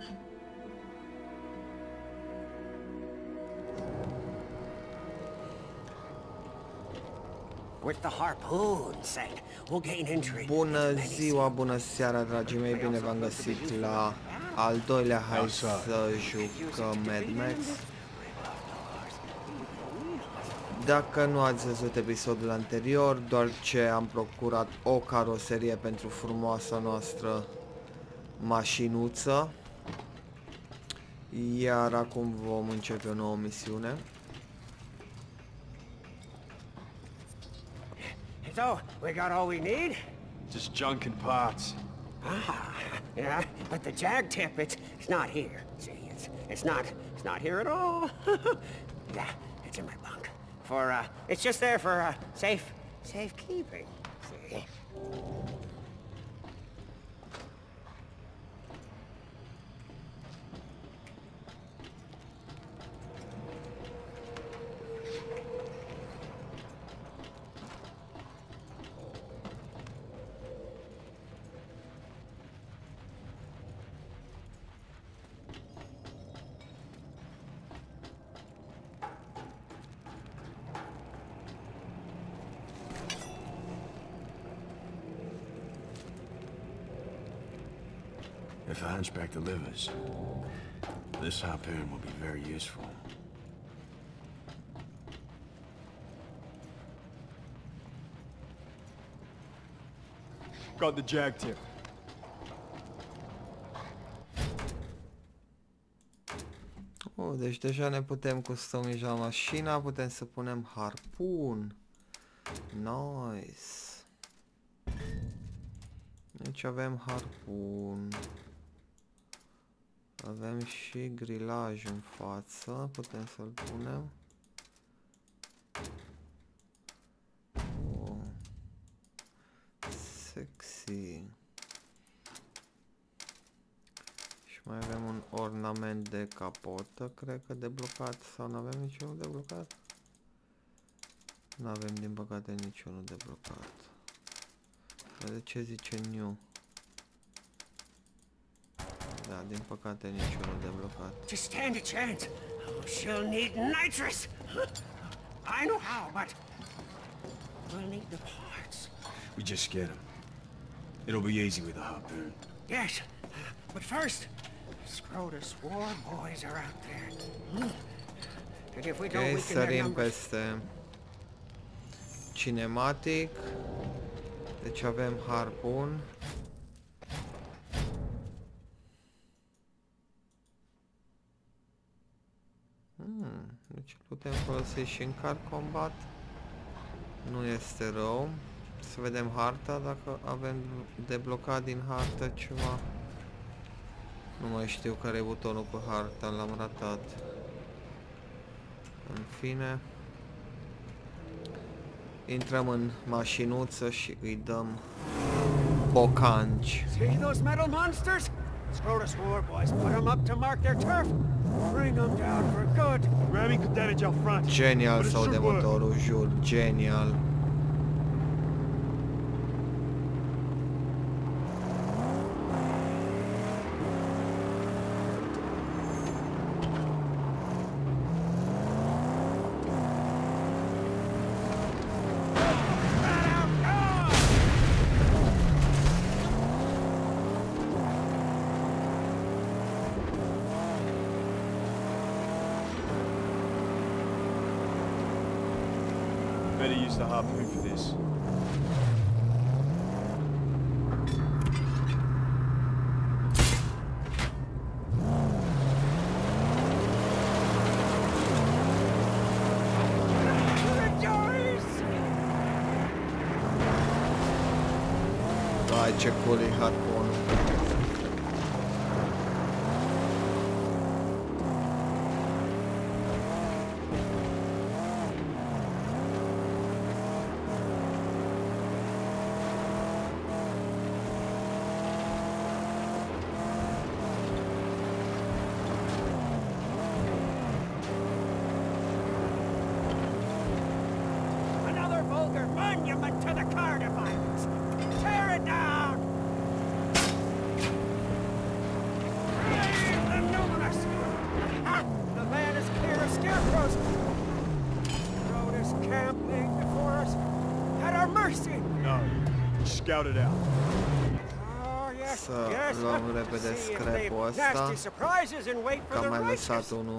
With the harpoon set, we'll gain entry. Bună ziua, bună seara, dragii mei, bine v-am găsit la al doilea Hai să jucăm Mad Max. Dacă nu ați văzut episodul anterior, doar ce am procurat o caroserie pentru frumoasa noastră mașinuță. Iar acum vom începe o nouă misiune. So, we got all we need? Just junk and parts. Ah, yeah, but the jag tip, it's not here. See, it's not here at all. Yeah, it's in my bunk. It's just there for, safekeeping. See? If the hunchback delivers, this harpoon will be very useful. Got the jag tip. Oh, deci deja ne putem customiza mașina, putem să punem harpun. Nice. Deci avem harpun. Avem și grilaj în față, putem să-l punem. Oh. Sexy. Și mai avem un ornament de capotă, cred că deblocat, sau nu avem niciunul deblocat? Nu avem din păcate niciunul deblocat. De ce zice new? Da, din păcate niciunul deblocat. To stand a chance, she'll need nitrous. I know how, but we'll need the parts. We just get them. It'll be easy with the harpoon. Yes, but first, Scrotus war boys are out there. And if we don't Ok, weaken their sărim numbers... peste cinematic. Deci avem harpun. Deci putem folosi și în car combat. Nu este rău. Să vedem harta, dacă avem deblocat din hartă ceva. Nu mai știu care e butonul cu harta, l-am ratat. În fine. Intrăm în mașinuță și îi dăm bocanci. See those metal monsters? Scrotus war boys put them up to mark their turf. Bring them down for good. Ramming could damage our front. Genial sau de motorul, jur, genial. Better use the harpoon for this. Vai, ce cool e harpunul. Monument to the Carnifiles! Tear it down! Raise scout it out. Să luăm repede scrap-ul ăsta. Că am mai lăsat unul.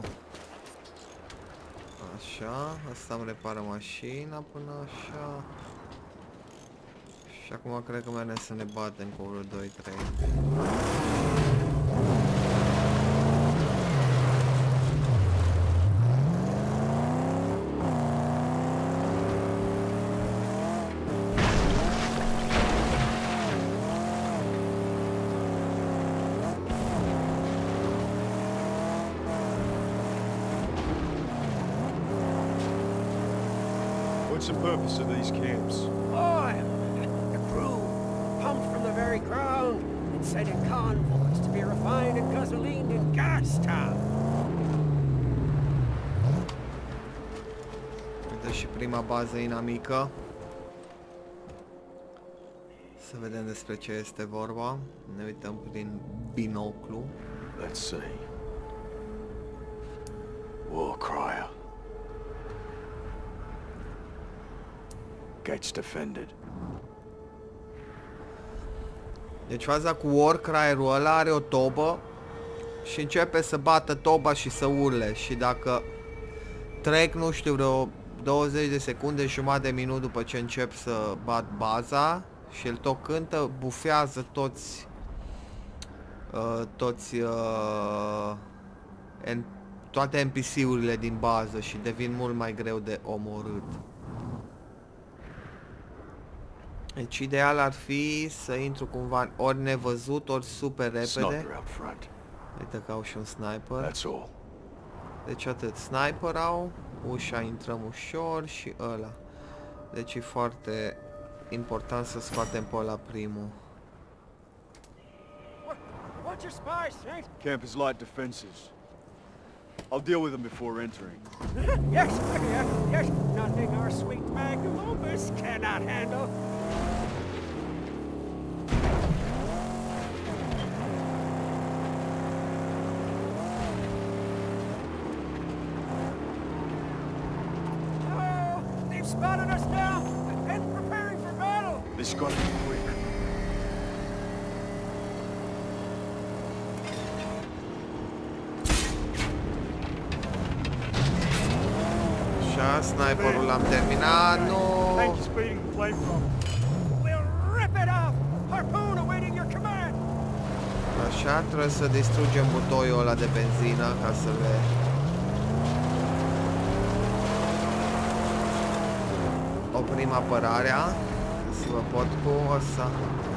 Așa, ăsta îmi repară mașina până așa. Și acum cred că mergem să ne batem cu vreo 2-3. What's the purpose of these camps? Oil! The crew, pumped from the very ground and sent in convoys to be refined and gasolined in Gastown. Uite și prima bază inamică. Să vedem despre ce este vorba. Ne uităm prin binoclu. Let's see. War crier. Gates defended. Deci faza cu Warcry-ul ăla are o tobă și începe să bată toba și să urle. Și dacă trec, nu știu, vreo 20 de secunde, jumătate de minut după ce încep să bat baza și el tot cântă, bufează toate NPC-urile din bază și devin mult mai greu de omorât. Deci ideal ar fi să intru cumva ori nevăzut, ori super repede. Uite că au și un sniper. Deci atât, sniper au, ușa intrăm ușor și ăla. Deci e foarte important să scoatem pe ăla primul. Camp is light defenses. I'll deal with them before entering. Yes, yes, nothing our sweet Magnum Opus cannot handle. Oh, they've spotted us now and preparing for battle. This got to be quick. Așa, sniperul l-am terminat, nu! Thank you, speeding the flamethrower. We'll rip it off. Harpoon awaiting your command. Așa, trebuie să distrugem butoiul ăla de benzină ca să le... oprim apărarea. Să vă pot cu ăsta.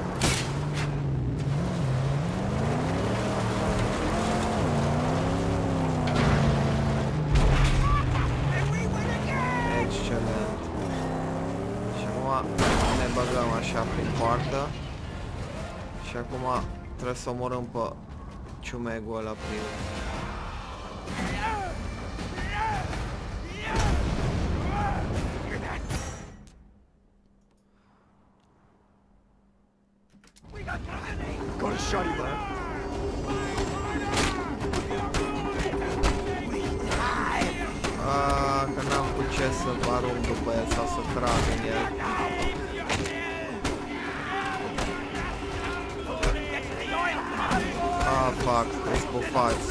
Excelent. Și acum ne băgăm așa prin poartă. Și acum trebuie să omorâm pe ciumegul ăla prin. Got a shotty left. Că n-am cu ce să arunc după el sau să trag în el. Fuck, îți bufați.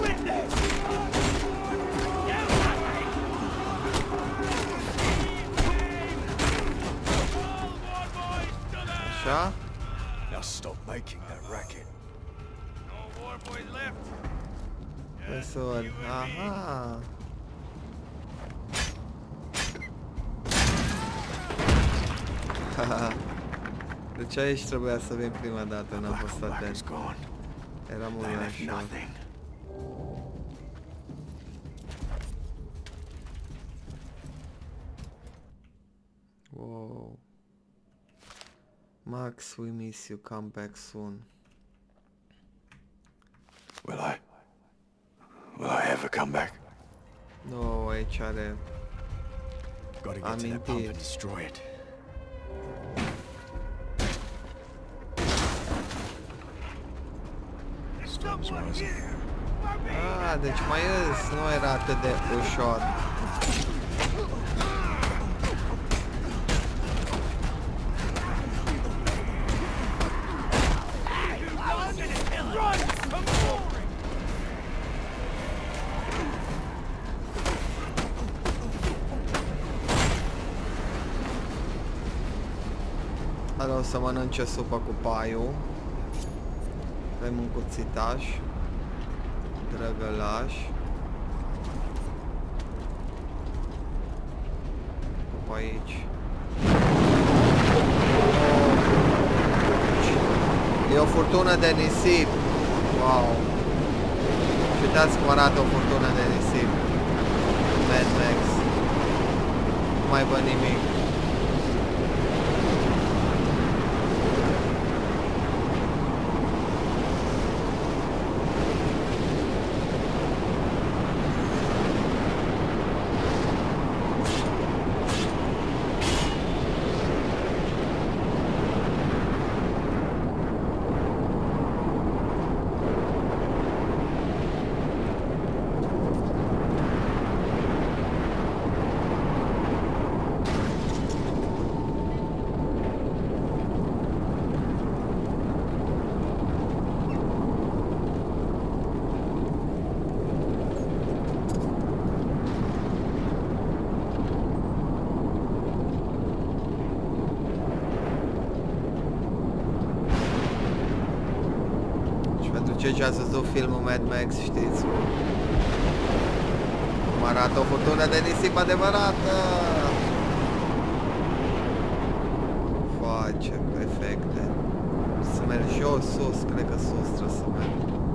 Așa? Now stop making that racket. No war boys left. Hai să văd. Aha. Deci aici trebuia să vin prima dată, n-am fost atent. Era mult mai ușor. Wow. Max, we miss you, come back soon. Will I ever come back? No, aici are Gotta get to that pump and destroy it. Deci mai îs, nu era atât de ușor. Hai, o să mănânce supă cu paiul. Avem un cuțitaș. Drăgălaș. Pe aici. E o furtună de nisip. Wow. Și uitați cum arată o furtună de nisip. Mad Max. Nu mai văd nimic. Cei ce ați văzut filmul Mad Max, știți cum arată o furtună de nisip adevărată. Face efecte. Să merg jos, sus, cred că sus trebuie să merg.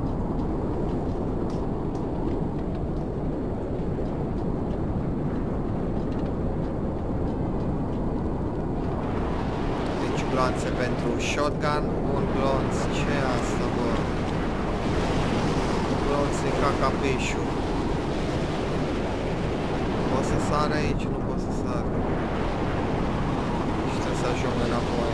Deci gloanțe pentru shotgun, un glonț, ce e asta, bă? Se caca peșul. Pot să sar aici? Nu pot să sar. Și trebuie să ajung înapoi.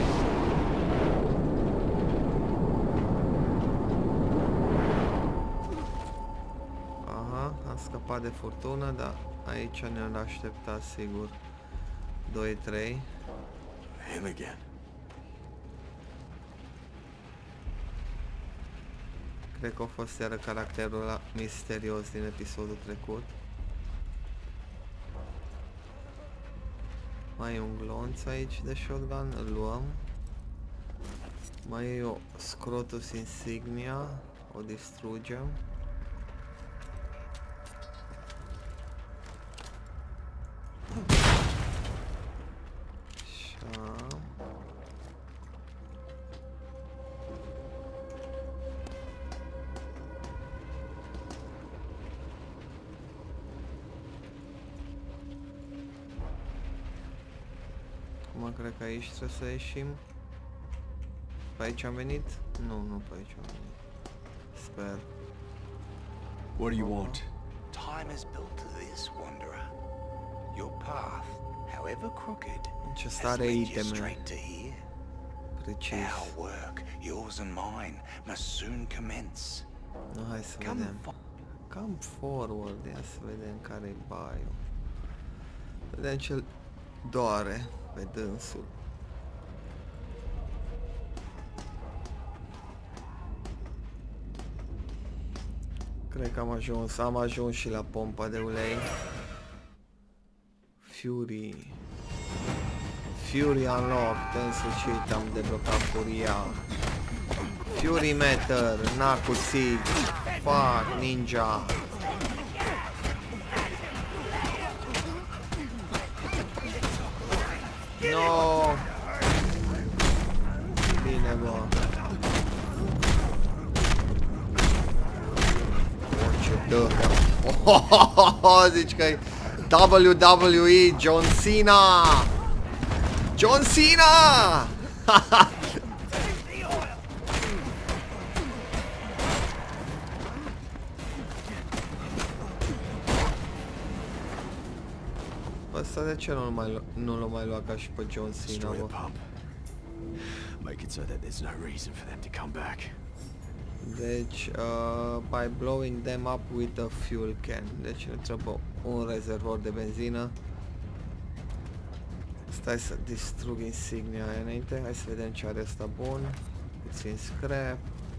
Aha, am scăpat de furtună, da. Aici ne-am așteptat sigur. 2-3. Him again. Cred că a fost iară caracterul ăla misterios din episodul trecut. Mai e un glonț aici de shotgun, îl luăm. Mai e o Scrotus Insignia, o distrugem. Așa. Acum cred că aici trebuie să ieșim. Pe aici am venit? Nu pe aici am venit. Sper. What do you want? Time has built to this, wanderer. Your path, however crooked, Ce has stare led you iteme. straight to here. Precis. Our work, yours and mine, must soon commence. Nu, hai să Come vedem. Come forward, ia să vedem care-i baiul. Vedem ce doare pe dânsul. Cred că am ajuns și la pompa de ulei. Fury unlocked, în sfârșit am deblocat furia. Fury meter, na cuțit, fuck, ninja. No. Bine, bă. Ce dă. Zici că-i WWE John Cena. John Cena! Ăsta de ce nu l-o mai lua ca și pe John Cena, Destroy the bă? pump. Make it so that there's no reason for them to come back. Deci, by blowing them up with a fuel can. Deci ne trebuie un rezervor de benzină. Stai să distrug insignia aia înainte. Hai să vedem ce are ăsta bun. Puțin scrap.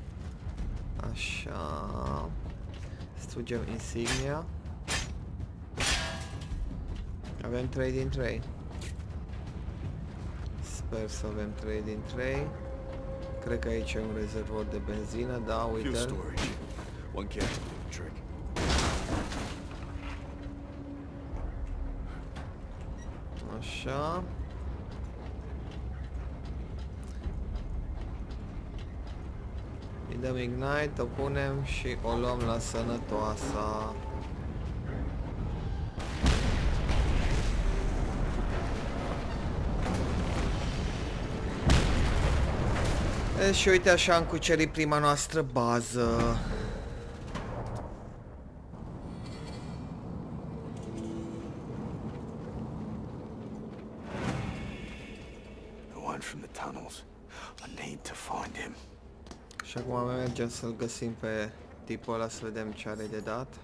Așa. Distrugem insignia. Avem 3 din 3. Sper să avem 3 din 3. Cred că aici e un rezervor de benzină, da, Fuel uite-l. storage. One can do the trick. Așa. Îi dăm ignite, o punem și o luăm la sănătoasa. Și uite așa am cucerit prima noastră bază. The one from the tunnels. I need to find him. Și acum mergem să-l găsim pe tipul ăla să vedem ce are de dat.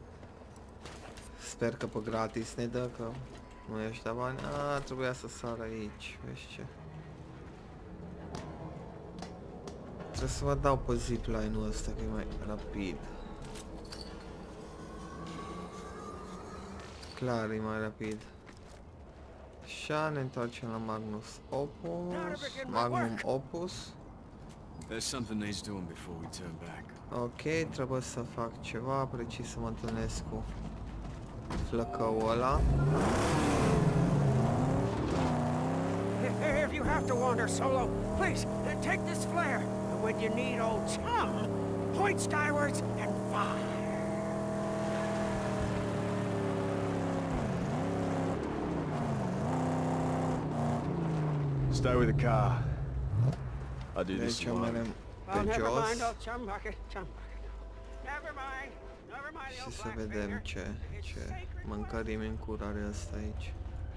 Sper că pe gratis ne dă, că nu ești da bani. Trebuia să sar aici, vezi ce? Trebuie să vă dau pe zipline-ul ăsta, că e mai rapid. Clar, e mai rapid. Așa, ne întoarcem la Magnum Opus. There's something needs doing before we turn back. Ok, trebuie să fac ceva, precis să mă întâlnesc cu flăcăul ăla. If you have to wander solo, please take this flare. And when you need old chum, point skywards and fire. Stay with the car. I'll do this Deci alone. mergem Well, pe never mind, jos old chum bucket, chum bucket. Never mind the și old să black vedem finger. ce It's sacred mâncărim în curare asta aici.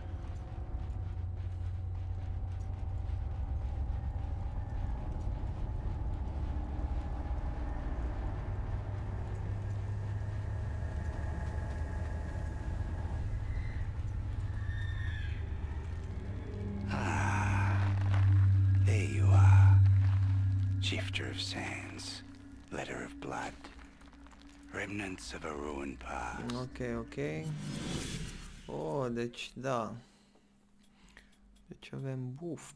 There you are. Shifter of sands. Letter of blood. Remnants of a ruined past. Ok, ok. Oh, deci da. Deci avem buf.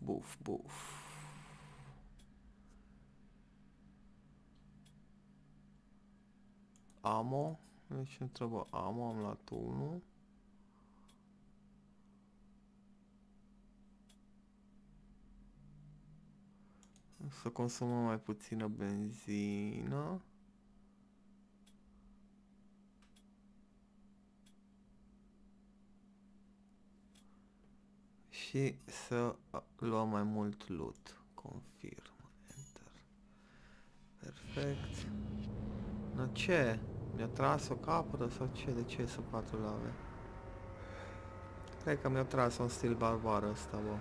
Ammo. Deci îmi trebuie ammo, am luat 1. Să consumăm mai puțină benzină. Și să luăm mai mult loot. Confirm. Enter. Perfect. Na ce? Mi-a tras o capără sau ce? De ce să 4 lave? Cred că mi-a tras un stil barbar ăsta, bă.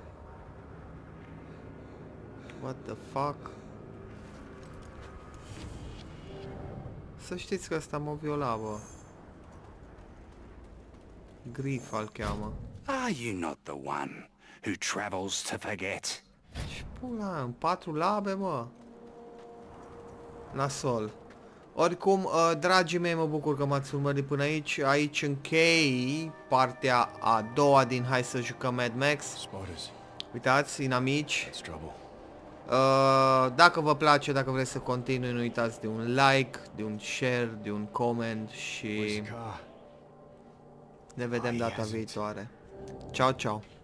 What the fuck? Să știți că ăsta mă viola, bă. Grif îl cheamă. Are you not the one who travels to forget? Și pula, în 4 labe, mă. Nasol. Oricum, dragii mei, mă bucur că m-ați urmărit până aici. Aici închei partea a doua din Hai să jucăm Mad Max. Spiders. Uitați, inamici. That's trouble. Dacă vă place, dacă vreți să continui, nu uitați de un like, de un share, de un comment Where's și the car? ne vedem data viitoare. Ciao, ciao.